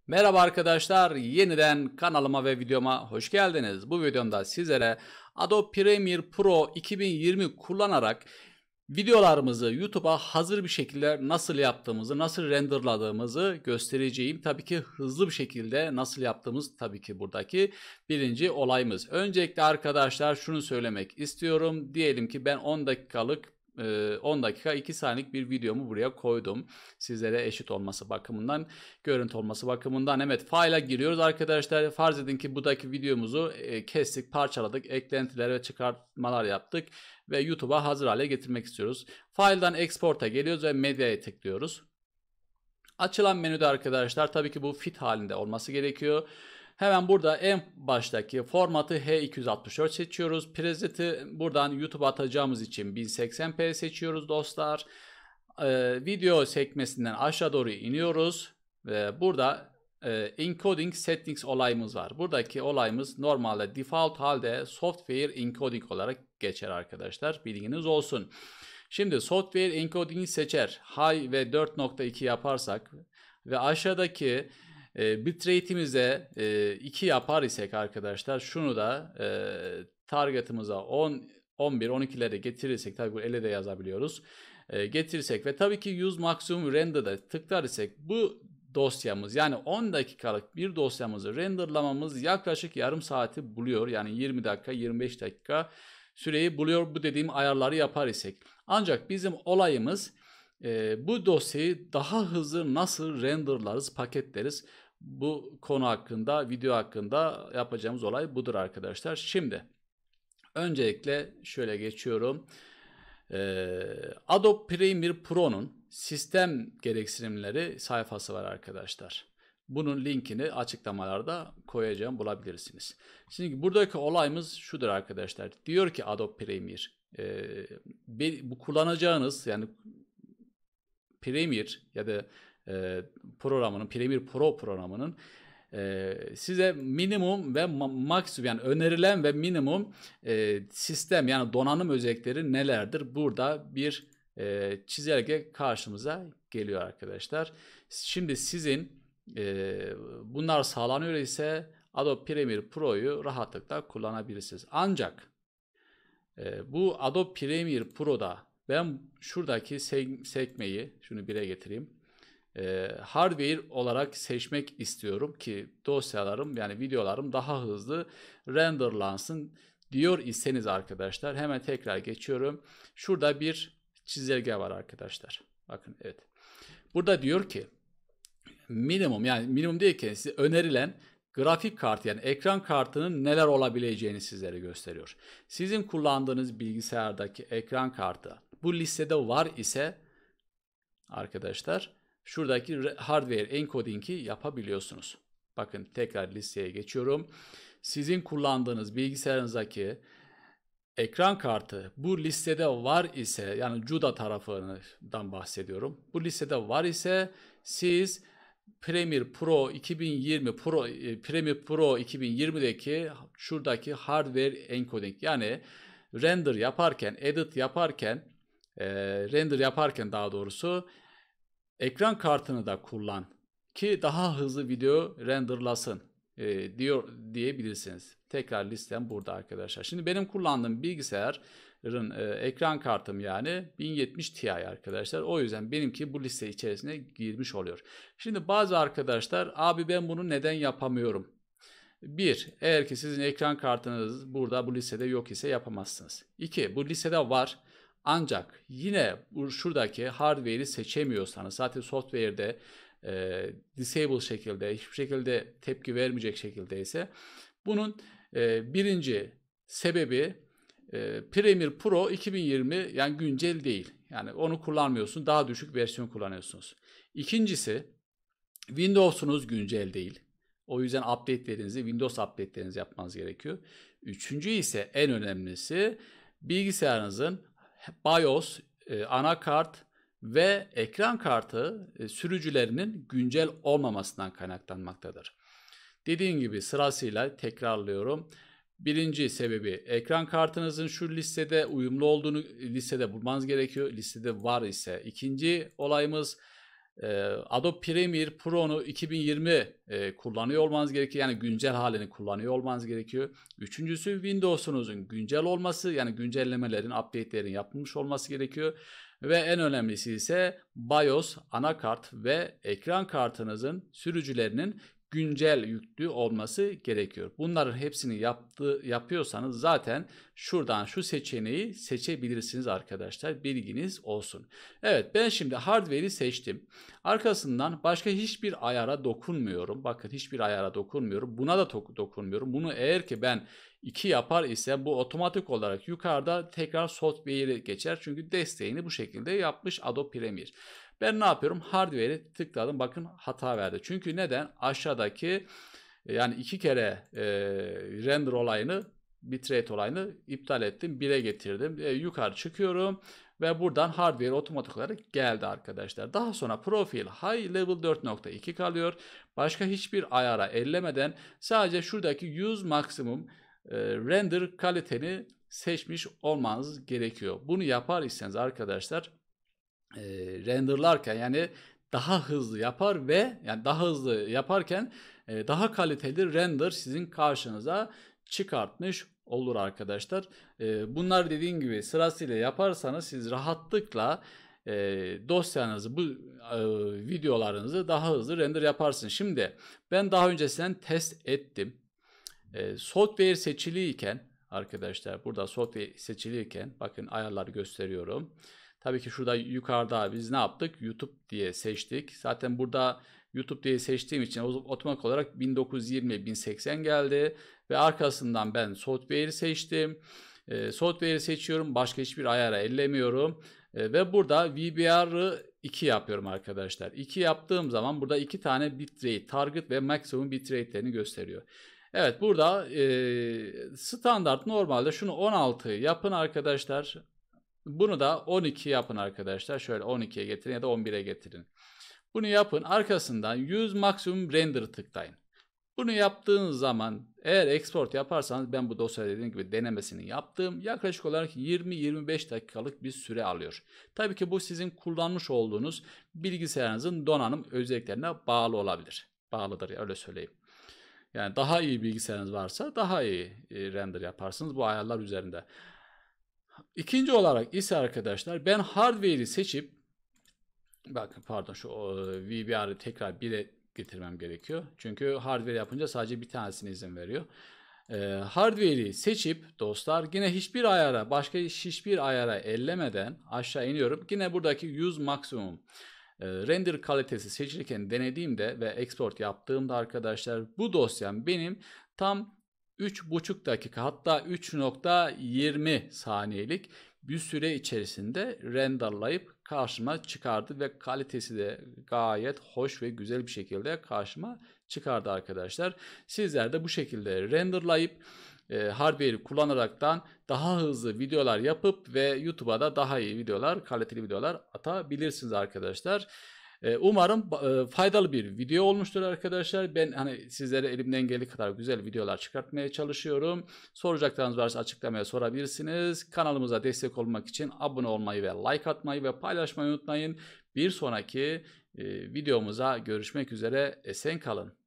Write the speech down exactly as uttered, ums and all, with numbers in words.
Merhaba arkadaşlar, yeniden kanalıma ve videoma hoş geldiniz. Bu videomda sizlere Adobe Premiere Pro iki bin yirmi kullanarak videolarımızı YouTube'a hazır bir şekilde nasıl yaptığımızı, nasıl renderladığımızı göstereceğim. Tabii ki hızlı bir şekilde nasıl yaptığımız tabii ki buradaki birinci olayımız. Öncelikle arkadaşlar şunu söylemek istiyorum. Diyelim ki ben on dakikalık on dakika iki saniyelik bir videomu buraya koydum. Sizlere eşit olması bakımından, görüntü olması bakımından. Evet, file'a giriyoruz arkadaşlar. Farz edin ki buradaki videomuzu kestik, parçaladık, eklentiler ve çıkartmalar yaptık ve YouTube'a hazır hale getirmek istiyoruz. File'dan export'a geliyoruz ve medyaya tıklıyoruz. Açılan menüde arkadaşlar tabii ki bu fit halinde olması gerekiyor. Hemen burada en baştaki formatı H iki yüz altmış dört seçiyoruz. Preset'i buradan YouTube'a atacağımız için bin seksen p seçiyoruz dostlar. Ee, video sekmesinden aşağı doğru iniyoruz. Ve burada e, encoding settings olayımız var. Buradaki olayımız normalde default halde software encoding olarak geçer arkadaşlar. Bilginiz olsun. Şimdi software encoding'i seçer. High ve dört nokta iki yaparsak ve aşağıdaki e, bitrate'imize e, iki yapar isek arkadaşlar, şunu da e, target'ımıza on, on bir, on ikilere getirirsek, tabi bu ele de yazabiliyoruz. E, getirirsek ve tabii ki use maximum render'da tıklar isek bu dosyamız, yani on dakikalık bir dosyamızı renderlamamız yaklaşık yarım saati buluyor. Yani yirmi dakika, yirmi beş dakika süreyi buluyor bu dediğim ayarları yapar isek. Ancak bizim olayımız e, bu dosyayı daha hızlı nasıl renderlarız, paketleriz. Bu konu hakkında, video hakkında yapacağımız olay budur arkadaşlar. Şimdi öncelikle şöyle geçiyorum. Ee, Adobe Premiere Pro'nun sistem gereksinimleri sayfası var arkadaşlar. Bunun linkini açıklamalarda koyacağım, bulabilirsiniz. Şimdi buradaki olayımız şudur arkadaşlar. Diyor ki Adobe Premiere, e, bu kullanacağınız yani Premiere ya da e, programının, Premiere Pro programının e, size minimum ve maksimum, yani önerilen ve minimum e, sistem yani donanım özellikleri nelerdir? Burada bir e, çizelge karşımıza geliyor arkadaşlar. Şimdi sizin e, bunlar sağlanıyor ise Adobe Premiere Pro'yu rahatlıkla kullanabilirsiniz. Ancak e, bu Adobe Premiere Pro'da ben şuradaki sekmeyi, şunu bire getireyim, e, hardware olarak seçmek istiyorum ki dosyalarım, yani videolarım daha hızlı renderlansın diyor iseniz arkadaşlar, hemen tekrar geçiyorum. Şurada bir çizelge var arkadaşlar. Bakın, evet. Burada diyor ki minimum, yani minimum değil ki, size önerilen grafik kartı, yani ekran kartının neler olabileceğini sizlere gösteriyor. Sizin kullandığınız bilgisayardaki ekran kartı bu listede var ise arkadaşlar, şuradaki hardware encoding'i yapabiliyorsunuz. Bakın, tekrar listeye geçiyorum. Sizin kullandığınız bilgisayarınızdaki ekran kartı bu listede var ise, yani CUDA tarafından bahsediyorum. Bu listede var ise siz Premiere Pro iki bin yirmi Pro Premiere Pro iki bin yirmi'deki şuradaki hardware encoding, yani render yaparken, edit yaparken, e, render yaparken daha doğrusu ekran kartını da kullan ki daha hızlı video renderlasın e, diyor diyebilirsiniz. Tekrar listem burada arkadaşlar. Şimdi benim kullandığım bilgisayarın e, ekran kartım yani bin yetmiş Ti arkadaşlar. O yüzden benimki bu liste içerisine girmiş oluyor. Şimdi bazı arkadaşlar, abi ben bunu neden yapamıyorum? Bir, eğer ki sizin ekran kartınız burada bu listede yok ise yapamazsınız. İki, bu listede var. Ancak yine bu şuradaki hardware'i seçemiyorsanız, zaten software'de e, disable şekilde, hiçbir şekilde tepki vermeyecek şekilde ise, bunun e, birinci sebebi e, Premiere Pro iki bin yirmi yani güncel değil. Yani onu kullanmıyorsun, daha düşük versiyon kullanıyorsunuz. İkincisi, Windows'unuz güncel değil. O yüzden update'lerinizi, Windows update'lerinizi yapmanız gerekiyor. Üçüncü ise en önemlisi, bilgisayarınızın BIOS, e, anakart ve ekran kartı e, sürücülerinin güncel olmamasından kaynaklanmaktadır. Dediğim gibi sırasıyla tekrarlıyorum. Birinci sebebi, ekran kartınızın şu listede uyumlu olduğunu listede bulmanız gerekiyor. Listede var ise. İkinci olayımız, Adobe Premiere Pro'nu iki bin yirmi e, kullanıyor olmanız gerekiyor. Yani güncel halini kullanıyor olmanız gerekiyor. Üçüncüsü Windows'unuzun güncel olması, yani güncellemelerin, update'lerin yapılmış olması gerekiyor. Ve en önemlisi ise BIOS, anakart ve ekran kartınızın sürücülerinin güncel yüklü olması gerekiyor. Bunların hepsini yaptı, yapıyorsanız zaten şuradan şu seçeneği seçebilirsiniz arkadaşlar. Bilginiz olsun. Evet, ben şimdi hardware'i seçtim. Arkasından başka hiçbir ayara dokunmuyorum. Bakın, hiçbir ayara dokunmuyorum. Buna da dokunmuyorum. Bunu eğer ki ben iki yapar ise bu otomatik olarak yukarıda tekrar software'e geçer. Çünkü desteğini bu şekilde yapmış Adobe Premiere. Ben ne yapıyorum? Hardware'i tıkladım. Bakın, hata verdi. Çünkü neden? Aşağıdaki yani iki kere e, render olayını, bitrate olayını iptal ettim. bire getirdim. E, yukarı çıkıyorum ve buradan hardware otomatik olarak geldi arkadaşlar. Daha sonra profil high level dört nokta iki kalıyor. Başka hiçbir ayara ellemeden sadece şuradaki use maksimum e, render kaliteni seçmiş olmanız gerekiyor. Bunu yapar iseniz arkadaşlar e, renderlarken yani daha hızlı yapar ve yani daha hızlı yaparken e, daha kaliteli render sizin karşınıza çıkartmış olur arkadaşlar. E, bunlar dediğim gibi sırasıyla yaparsanız siz rahatlıkla e, dosyanızı, bu e, videolarınızı daha hızlı render yaparsınız. Şimdi ben daha öncesinden test ettim. E, software seçiliyken arkadaşlar, burada software seçiliyken bakın ayarları gösteriyorum. Tabii ki şurada yukarıda biz ne yaptık? YouTube diye seçtik. Zaten burada YouTube diye seçtiğim için otomatik olarak bin dokuz yüz yirmi bin seksen geldi. Ve arkasından ben software'i seçtim. E, software'i seçiyorum. Başka hiçbir ayara ellemiyorum. E, ve burada V B R'ı iki yapıyorum arkadaşlar. iki yaptığım zaman burada iki tane bitrate, target ve maksimum bitrate'lerini gösteriyor. Evet, burada e, standart normalde şunu on altı yapın arkadaşlar. Bunu da on iki yapın arkadaşlar. Şöyle on ikiye getirin ya da on bire getirin. Bunu yapın. Arkasından use maximum render tıklayın. Bunu yaptığınız zaman eğer export yaparsanız, ben bu dosyada dediğim gibi denemesini yaptım. Yaklaşık olarak yirmi yirmi beş dakikalık bir süre alıyor. Tabii ki bu sizin kullanmış olduğunuz bilgisayarınızın donanım özelliklerine bağlı olabilir. Bağlıdır ya, öyle söyleyeyim. Yani daha iyi bilgisayarınız varsa daha iyi render yaparsınız bu ayarlar üzerinde. İkinci olarak ise arkadaşlar ben hardware'i seçip, bakın pardon, şu V B R'ı tekrar bire getirmem gerekiyor. Çünkü hardware yapınca sadece bir tanesine izin veriyor. Ee, hardware'i seçip dostlar yine hiçbir ayara, başka hiçbir ayara ellemeden aşağı iniyorum. Yine buradaki use maximum e, render kalitesi seçilirken denediğimde ve export yaptığımda arkadaşlar bu dosyam benim tam üç buçuk dakika, hatta üç nokta yirmi saniyelik bir süre içerisinde renderlayıp karşıma çıkardı ve kalitesi de gayet hoş ve güzel bir şekilde karşıma çıkardı arkadaşlar. Sizler de bu şekilde renderlayıp e, hardware'i kullanaraktan daha hızlı videolar yapıp ve YouTube'a da daha iyi videolar, kaliteli videolar atabilirsiniz arkadaşlar. Umarım faydalı bir video olmuştur arkadaşlar. Ben hani sizlere elimden geldiği kadar güzel videolar çıkartmaya çalışıyorum. Soracaklarınız varsa açıklamaya sorabilirsiniz. Kanalımıza destek olmak için abone olmayı ve like atmayı ve paylaşmayı unutmayın. Bir sonraki videomuza görüşmek üzere. Esen kalın.